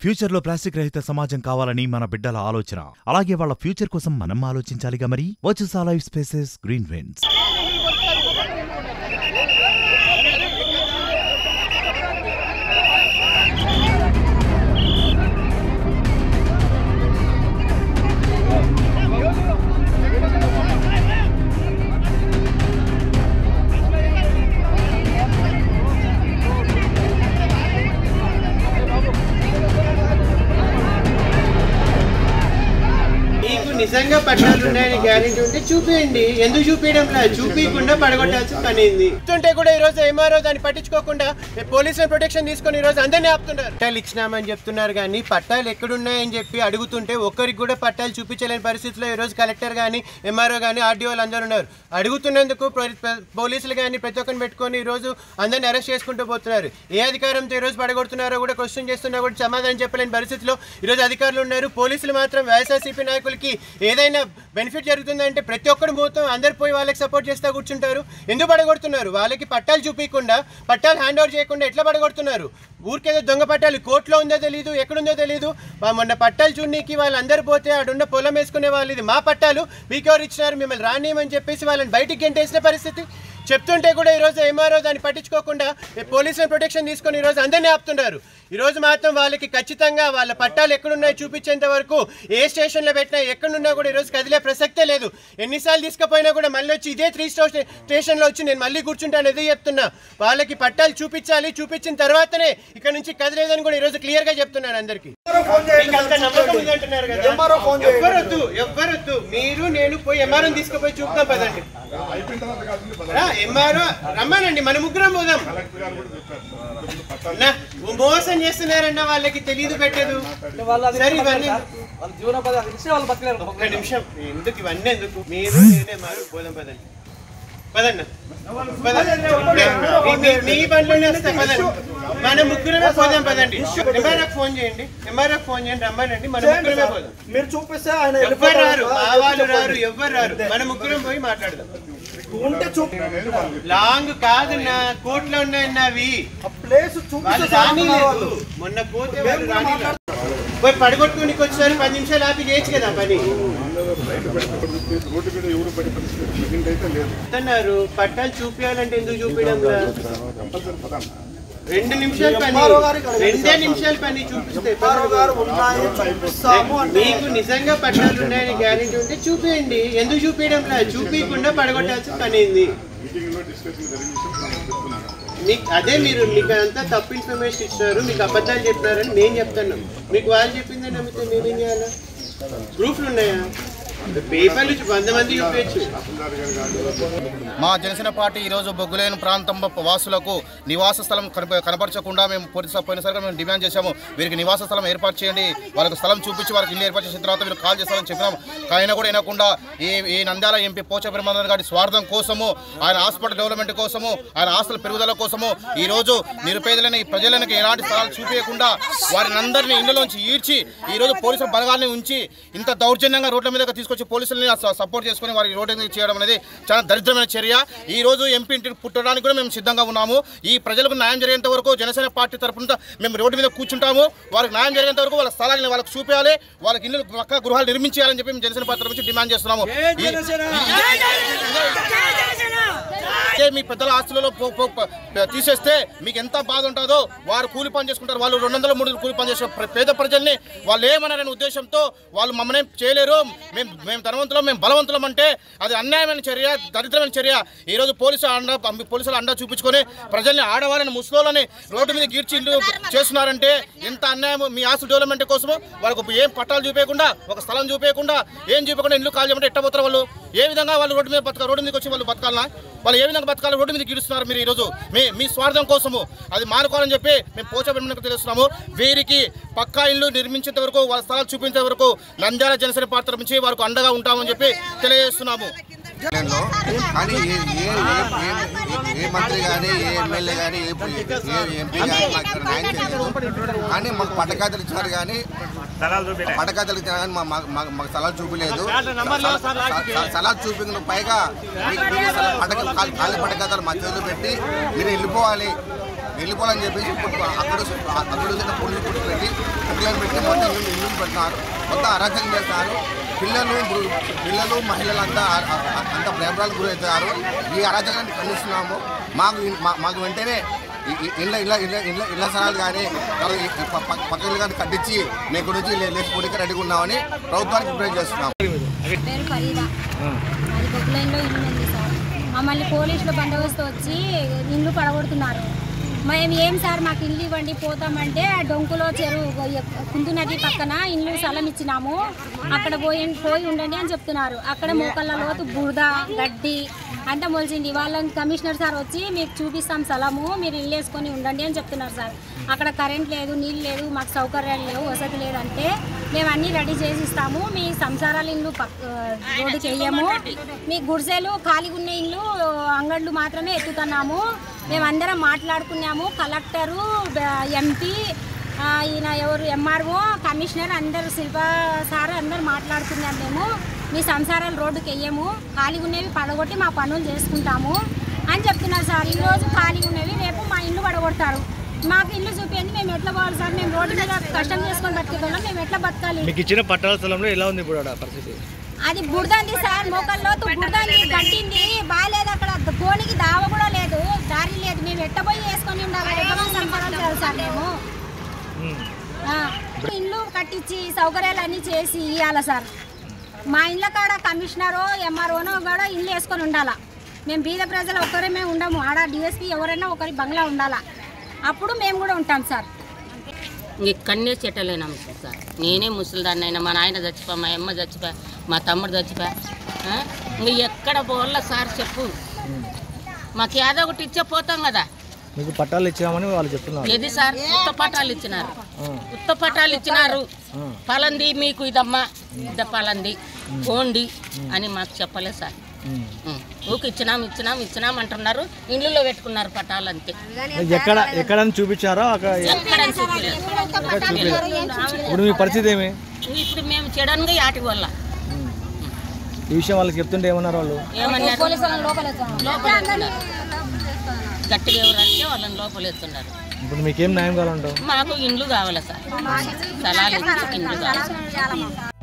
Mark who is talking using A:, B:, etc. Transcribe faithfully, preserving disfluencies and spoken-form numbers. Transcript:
A: Future లో plastic రహిత సమాజం కావాలని మన బిడ్డల ఆలోచన. అలాగే వాళ్ళ ఫ్యూచర్ కోసం మనం ఆలోచించాలిగా మరి. Virtusa life spaces green winds.
B: నిజంగా పట్టాలు ఉన్నాయని గ్యారెంటీ ఉంటే చూపేయండి. ఎందుకు చూపించడంలా? చూపించకుండా పడగొట్టాల్సిన పని ఏంది? ఇస్తుంటే కూడా ఈ రోజు ఎంఆర్ఓ దాన్ని పట్టించుకోకుండా పోలీసుల ప్రొటెక్షన్ తీసుకొని ఈ రోజు అందరినీ ఆపుతున్నారు. పట్టాలు ఇచ్చినామని చెప్తున్నారు కానీ పట్టాలు ఎక్కడున్నాయని చెప్పి అడుగుతుంటే ఒక్కరికి కూడా పట్టాలు చూపించలేని పరిస్థితిలో ఈ రోజు కలెక్టర్ కానీ ఎంఆర్ఓ కానీ ఆర్డీఓలు అందరూ ఉన్నారు. అడుగుతున్నందుకు పోలీసులు కానీ ప్రతి ఒక్కరిని పెట్టుకొని ఈ రోజు అందరిని అరెస్ట్ చేసుకుంటూ పోతున్నారు. ఏ అధికారంతో ఈ రోజు పడగొడుతున్నారో కూడా క్వశ్చన్ చేస్తున్నా కూడా సమాధానం చెప్పలేని పరిస్థితిలో ఈ రోజు అధికారులు ఉన్నారు. పోలీసులు మాత్రం వైఎస్ఆర్సీపీ నాయకులకి ఏదైనా బెనిఫిట్ జరుగుతుందంటే ప్రతి ఒక్కరు మొత్తం అందరు పోయి వాళ్ళకి సపోర్ట్ చేస్తూ కూర్చుంటారు. ఎందుకు పడగొడుతున్నారు? వాళ్ళకి పట్టాలు చూపించకుండా పట్టాలు హ్యాండ్ ఓవర్ చేయకుండా ఎట్లా పడగొడుతున్నారు? ఊరికేదో దొంగ పట్టాలు కోర్టులో ఉందో తెలియదు, ఎక్కడుందో తెలియదు. మొన్న పట్టాలు చూడనీకి వాళ్ళందరూ పోతే ఆడున్న పొలం వేసుకునే వాళ్ళు ఇది మా పట్టాలు మీకెవరు ఇచ్చినారు, మిమ్మల్ని రానియమని చెప్పేసి వాళ్ళని బయటికి గెంటేసిన పరిస్థితి. చెప్తుంటే కూడా ఈరోజు ఎంఆర్ఓ దాన్ని పట్టించుకోకుండా పోలీసుల ప్రొటెక్షన్ తీసుకొని ఈరోజు అందరినీ ఆపుతున్నారు. ఈరోజు మాత్రం వాళ్ళకి ఖచ్చితంగా వాళ్ళ పట్టాలు ఎక్కడున్నాయో చూపించేంత వరకు ఏ స్టేషన్లో పెట్టినా ఎక్కడున్నా కూడా ఈరోజు కదిలే ప్రసక్తే లేదు. ఎన్నిసార్లు తీసుకుపోయినా కూడా మళ్ళీ వచ్చి ఇదే త్రీ స్టేషన్లో వచ్చి నేను మళ్ళీ కూర్చుంటాను అదే చెప్తున్నా. వాళ్ళకి పట్టాలు చూపించాలి, చూపించిన తర్వాతనే ఇక్కడ నుంచి కదిలేదని కూడా ఈరోజు క్లియర్గా చెప్తున్నాను అందరికీ. నమ్మకం ఉంది అంటున్నారు కదా, ఎవ్వరొద్దు ఎవ్వరొద్దు మీరు నేను పోయి ఎంఆర్ఓని తీసుకుపోయి చూపుతాం పదండి. ఎంఆర్ఓ రమ్మానండి, మన ముగ్గురం పోదాం. మోసం చేస్తున్నారన్న వాళ్ళకి తెలియదు పెట్టదు. సరే ఇవన్నీ ఒక్క నిమిషం, ఎందుకు ఇవన్నీ ఎందుకు? మీరు నేనే మారు పోదాం పదండి పదన్న మీ బండ్లోనే వస్తాయి పదండి. మన ముగ్గురమే పోదాం పదండి. ఎంఆర్ఓకి ఫోన్ చేయండి, ఎంఆర్ఓకి ఫోన్ చేయండి, రమ్మానండి. మన ముగ్గురమే పోదాం.
C: మీరు చూపిస్తే
B: ఎవ్వరు రారు, మా వాళ్ళు రారు, ఎవ్వరు రారు. మన ముగ్గురం పోయి మాట్లాడదాం. లాంగ్ కాదు నా కోర్టులో ఉన్నాయన్న అవి. మొన్న పోతే పోయి పడగొట్టుకునికి వచ్చారు, పది నిమిషాలు ఆపి చేయొచ్చు కదా పని. అన్నారు పట్టాలు చూపించాలంటే ఎందుకు చూపించడం? రెండు నిమిషాలు పని, రెండే నిమిషాలు పని చూపిస్తే మీకు నిజంగా పట్టాలు ఉన్నాయని గ్యారెంటీ ఉంటే చూపించండి. ఎందుకు చూపించడంలా? చూపించకుండా పడగొట్టాల్సిన పని ఏంది? మీకు అదే మీరు మీకు అంతా తప్పు ఇన్ఫర్మేషన్ ఇచ్చినారు, మీకు అబద్ధాలు చెప్పినారని మేము చెప్తున్నాం. మీకు వాళ్ళు చెప్పిందని నమ్మితే మేమేం చేయాలా? ప్రూఫ్లు ఉన్నాయా? పేపర్లు వంద మంది చూపించు.
D: మా జనసేన పార్టీ ఈరోజు బొగ్గులేని ప్రాంతం వాసులకు నివాస స్థలం కనపరచకుండా మేము పోలీసు పోయినసారిగా మేము డిమాండ్ చేశాము. వీరికి నివాస స్థలం ఏర్పాటు చేయండి, వాళ్ళకి స్థలం చూపించి వారికి ఇల్లు ఏర్పాటు చేసిన తర్వాత మీరు కాల్ చేస్తారని చెప్పినాం. అయినా కూడా వినకుండా ఈ ఈ నంద్యాల ఎంపీ పోచా బ్రహ్మానంద గారి స్వార్థం కోసము, ఆయన హాస్పిటల్ డెవలప్మెంట్ కోసము, ఆయన ఆస్తుల పెరుగుదల కోసము ఈరోజు నిరుపేదలని ప్రజలకు ఎలాంటి స్థలాలు చూపించకుండా వారిని అందరినీ ఇళ్లలోంచి ఈడ్చి ఈరోజు పోలీసుల బలగాల్ని ఉంచి ఇంత దౌర్జన్యంగా రోడ్ల మీద తీసుకొచ్చి పోలీసులని సపోర్ట్ చేసుకుని వారికి రోడ్డు మీద చేయడం అనేది చాలా దరిద్రమైన చర్య. ఈ రోజు ఎంపీ ఇంటికి పుట్టడానికి కూడా మేము సిద్ధంగా ఉన్నాము. ఈ ప్రజలకు న్యాయం జరిగేంత వరకు జనసేన పార్టీ తరఫున మేము రోడ్డు మీద కూర్చుంటాము. వారికి న్యాయం జరిగేంత వరకు వాళ్ళ స్థలాన్ని వాళ్ళకి చూపించాలి, వాళ్ళకి ఇల్లు పక్క గృహాలు నిర్మించాలని చెప్పి మేము జనసేన పార్టీ తరఫున డిమాండ్ చేస్తున్నాము. మీ పెద్దల ఆస్తులలో తీసేస్తే మీకు ఎంత బాధ ఉంటుందో వారు కూలి పని చేసుకుంటారు. వాళ్ళు రెండు వందల మూడు కూలి పని చేసే పేద ప్రజల్ని వాళ్ళు ఏమన్నారనే ఉద్దేశంతో వాళ్ళు మమ్మల్ని చేయలేరు, మేము మేము ధనవంతులం, మేము బలవంతులం అంటే అది అన్యాయమైన చర్య, దరిద్రమైన చర్య. ఈరోజు పోలీసు అండ పోలీసులు అండా చూపించుకొని ప్రజల్ని ఆడవాళ్ళని ముసలోళ్ళని రోడ్డు మీద గీర్చి ఇల్లు చేస్తున్నారంటే ఎంత అన్యాయం. మీ ఆస్తు డెవలప్మెంట్ కోసము వాళ్ళకు ఏం పట్టాలు చూపించకుండా, ఒక స్థలం చూపించకుండా, ఏం చూపించకుండా ఇల్లు కాల్ చేయమంటే ఎట్టబోతారు వాళ్ళు? ఏ విధంగా వాళ్ళు రోడ్డు మీద బతకాలి? రోడ్డు మీదకి వచ్చి వాళ్ళు బతకాలన్నా? వాళ్ళు ఏ విధంగా బతకాలి? రోడ్డు మీద గీడుస్తున్నారు మీరు ఈరోజు మీ మీ స్వార్థం కోసము. అది మానుకోవాలని చెప్పి మేము పోచా బ్రహ్మానందకు తెలుస్తున్నాము. వీరికి పక్కా ఇల్లు నిర్మించేంత వరకు, వాళ్ళ స్థలాలు చూపించే వరకు నంద్యాల జనసేన పార్టీ తరఫు నుంచి వారికి అండగా ఉంటామని చెప్పి తెలియజేస్తున్నాము.
E: కానీ ఏ మంత్రి కానీ, ఏ ఎమ్మెల్యే కానీ, ఏ ఎంపీ కానీ మాకు న్యాయం చేయలేదు. కానీ మాకు పట్టకాతలు ఇచ్చారు, కానీ పట్టకాతలు ఇచ్చారు కానీ మాకు స్థలాలు చూపించలేదు. స్థలాలు చూపించిన పైగా ఖాళీ పట్టకాతలు మా చేతులు పెట్టి మీరు వెళ్ళిపోవాలి వెళ్ళిపోవాలని చెప్పేసి అక్కడ అక్కడ పోలీసు పుట్టి పెట్టి కట్టలను పెట్టి మొత్తం ఇల్లు ఇల్లు పెడుతున్నారు, మొత్తం అరాచకం చేస్తున్నారు. పిల్లలు పిల్లలు మహిళలంతా అంత భ్రమరాలకు గురవుతారు. ఈ అరాచకాన్ని ఖండిస్తున్నాము. మాకు మాకు వెంటనే ఇళ్ళ ఇళ్ళ ఇళ్ళ ఇళ్ళ ఇళ్ళ స్థలాలు కానీ పక్క ఇల్లు కానీ కట్టించి మేము గురించి లేచిపోటీకి రెడీగా ఉన్నామని ప్రభుత్వానికి రిప్రజెంట్ చేస్తున్నాము.
C: పేరు ఫరీదా, అది బొగ్గులైన్లో ఇల్లు ఉంది సార్. మమ్మల్ని పోలీసులు బందోబస్తు వచ్చి ఇల్లు పడగొడుతున్నారు. మేము ఏం సార్ మాకు ఇల్లు ఇవ్వండి పోతామంటే ఆ డొంకులో చెరువు కుందు నది పక్కన ఇల్లు స్థలం ఇచ్చినాము, అక్కడ పోయి పోయి ఉండండి అని చెప్తున్నారు. అక్కడ మోకళ్ళ లోతు బురద గడ్డి అంతా మొలిచింది. వాళ్ళని కమిషనర్ సార్ వచ్చి మీకు చూపిస్తాం స్థలము, మీరు ఇల్లు వేసుకొని ఉండండి అని చెప్తున్నారు సార్. అక్కడ కరెంట్ లేదు, నీళ్ళు లేదు, మాకు సౌకర్యాలు లేవు, వసతి లేదంటే మేము అన్నీ రెడీ చేసి ఇస్తాము. మీ సంసారాల ఇల్లు పక్క రోడ్డుకి వెయ్యము, మీ గుడిసెలు ఖాళీగా ఉన్న ఇల్లు అంగళ్ళు మాత్రమే ఎత్తుతున్నాము. మేమందరం మాట్లాడుకున్నాము. కలెక్టరు, ఎంపీ, ఈయన ఎవరు ఎంఆర్ఓ, కమిషనర్ అందరు శిల్ప సార్ అందరు మాట్లాడుకున్నాము. మేము మీ సంసారాలు రోడ్డుకి వెయ్యము, ఖాళీగా ఉన్నవి పడగొట్టి మా పనులు చేసుకుంటాము అని చెప్తున్నారు సార్. ఈరోజు ఖాళీగా ఉన్నవి రేపు మా ఇల్లు పడగొడతారు. మాకు ఇల్లు చూపించి మేము ఎట్లా పోవాలి సార్? మేము రోడ్డు మీద కష్టం చేసుకొని బతికేవాళ్ళం, మేము ఎట్లా బతకాలి?
F: మీకు ఇచ్చిన పట్టాల స్థలంలో ఎలా ఉంది ఇప్పుడు పరిస్థితి?
C: అది బురదంది సార్, మోకల్లో బురదంది కట్టింది బాగాలేదు. అక్కడ కోనికి దావ కూడా లేదు, దారి లేదు. మేము ఎట్టబోయి వేసుకొని ఉండాలి, ఎంతమంది సంపాదన చేయాలి సార్ మేము? ఇల్లు కట్టించి సౌకర్యాలు అన్నీ చేసి ఇవ్వాలి సార్. మా ఇళ్ళ కాడ కమిషనరో ఎంఆర్ఓనో కూడా ఇల్లు వేసుకొని ఉండాలా. మేము బీద ప్రజలు ఒక్కరేమే ఉండము, ఆడ డిఎస్పీ ఎవరైనా ఒకరి బంగ్లా ఉండాలా, అప్పుడు మేము కూడా ఉంటాం సార్.
G: ఇక్కడనే చెట్టలేనాం సార్. నేనే ముసలిదాన్ని అయినా, మా నాయన చచ్చిపోయా, మా అమ్మ చచ్చిపోయా, మా తమ్ముడు చచ్చిపోయా. ఇంక ఎక్కడ పోవాల సార్ చెప్పు? మాకు ఏదో ఒకటి ఇచ్చే పోతాం కదా.
F: మీకు పట్టాలు ఇచ్చామని వాళ్ళు చెప్తున్నారు.
G: ఏది సార్? ఉత్త పట్టాలు ఇచ్చినారు, ఉత్త పట్టాలు ఇచ్చినారు. పలంది మీకు ఇదమ్మా, ఇద్ద పలంది పోండి అని మాకు చెప్పలేదు సార్. ఊకి ఇచ్చినాం ఇచ్చినాం ఇచ్చినాం అంటున్నారు, ఇళ్ళలో పెట్టుకున్నారు పట్టాలు అంతే.
F: ఎక్కడ ఎక్కడ చూపించారో
G: ఎక్కడని చూపించలేదు.
F: ఇప్పుడు మీ పరిస్థితి ఏమి?
G: ఇప్పుడు మేము చెడన్గా యాటికి వల్ల
F: ఈ విషయం వాళ్ళకి చెప్తుంటే ఏమన్నారు వాళ్ళు?
G: ఏమన్నారు? గట్టిగా ఎవరంటే వాళ్ళని లోపలేస్తున్నారు.
F: ఇప్పుడు మీకేం న్యాయం కావాలంటావు?
G: మాకు ఇండ్లు కావాలి సార్, స్థలాలు ఇచ్చి ఇండ్లు కావాలి.